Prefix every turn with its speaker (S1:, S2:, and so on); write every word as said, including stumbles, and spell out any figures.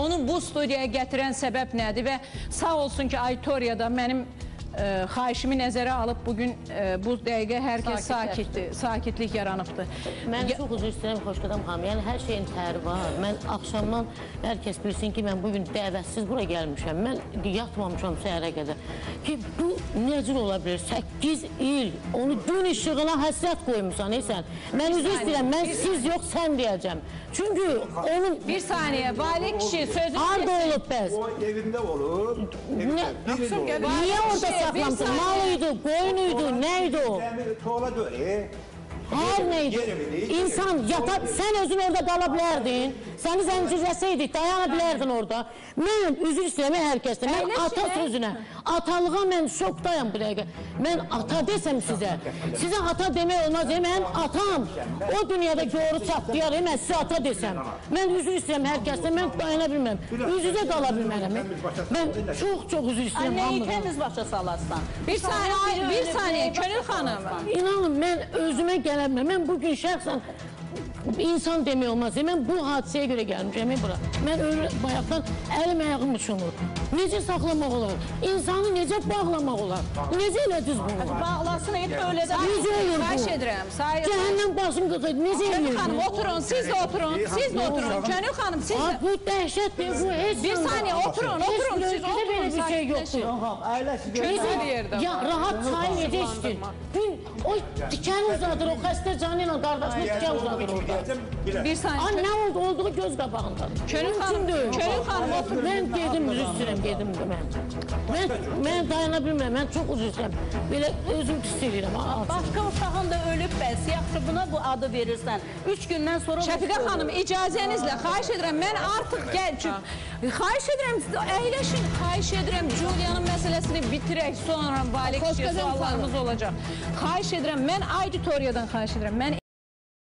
S1: Onu bu studiyaya gətirən səbəb nədir və sağ olsun ki, Aytoriyada mənim e, xahişimi nəzərə alıb bugün e, bu dəqiqə hər kəs sakitdir, sakitlik yaranıbdır.
S2: Mən çox üzr istəyirəm Xoşqədəm xanım. Yəni hər şeyin təri var. Mən axşamdan hər kəs bilsin ki, mən bugün dəvətsiz bura gəlmişəm. Mən yatmamışam səhərə qədər. Ki bu necə ola bilər? səkkiz il onu gün işığına həsrət qoymusan sən. Mən üzr istəyirəm. Mən siz yox sən deyəcəm. Çünki onun
S1: bir saniyə vali kişi sözünü
S2: harda olub bəs?
S3: O evində olub.
S2: Ne? Niye orada saklandı? Malıydı, koyunuydu, neydi o?
S3: Tuğla göre.
S2: Her neydi? İnsan yata, sen özün orada kalabilirdin. Seni zincirleseydik dayanabilirdin orada. Ben üzür istəyirəm hər kəsdən. Mən ata sözünə, atalığa mən şokdayım bu dəqiqə. Mən ata desəm sizə, sizə ata demək olmaz. Mən atam o dünyada doğru çatlayar, mən sizə ata desəm. Mən üzür istəyirəm hər kəsdən, mən dayana bilməm. Üz-üzə qala bilmərəm. Mən çox-çox üzür istəyirəm.
S4: Neyi təmiz başa salarsan?
S1: Bir saniyə, bir saniyə Könül xanım.
S2: İnanın mən özümə gələ bilməm. Mən bugün şəxsən insan demək olmaz. Mən bu hadisəyə görə gəlmişəm bura. Mən öyle bayaqdan əlim ayağım uçunur. Necə saxlamaq olar? İnsanı necə bağlamaq olar? Necə elə düz bu?
S4: Bağlasın, hep öyle de.
S2: Necə olur bu?
S1: Xahiş edirəm. Sayın
S2: Cəhənnəm başın qızı. Necə
S1: Könül
S2: eləyir?
S1: xanım oturun, siz de oturun, siz de oturun. Könül xanım siz
S2: Aa,
S1: de.
S2: bu dəhşətdir, bu heç
S1: Bir saniye oturun, oturun, siz
S2: Sizdə belə
S1: oturun,
S2: bir şey yoxdur.
S1: sakitleşin. Gözəl yerdə.
S2: Ya rahat çay necə içdin? Gün o diken uzadır, o xəstə canı ilə qardaşına diken uzadır orada.
S1: Bir saniye.
S2: Ay, nə oldu? Olduğu göz qabağında.
S1: Könül xanım, Könül xanım oturun.
S2: Mən gedim, üzr istəyirəm, gedim də mən. Mən, mən dayana bilmirəm, mən çox üzr istəyirəm. Belə özüm pis eləyirəm.
S4: Başka uşağın da ölüb bəs, yaxşı buna bu adı verirsən. Üç gündən sonra...
S1: Şəfiqə xanım icazənizlə xahiş edirəm. Mən artıq gəl, xahiş edirəm, əyləşin, xahiş edirəm. Julia'nın məsələsini bitirək, sonra vali kişiyə suallarımız olacaq. Xahiş edirəm, mən auditoriyadan xahiş edirəm. Mən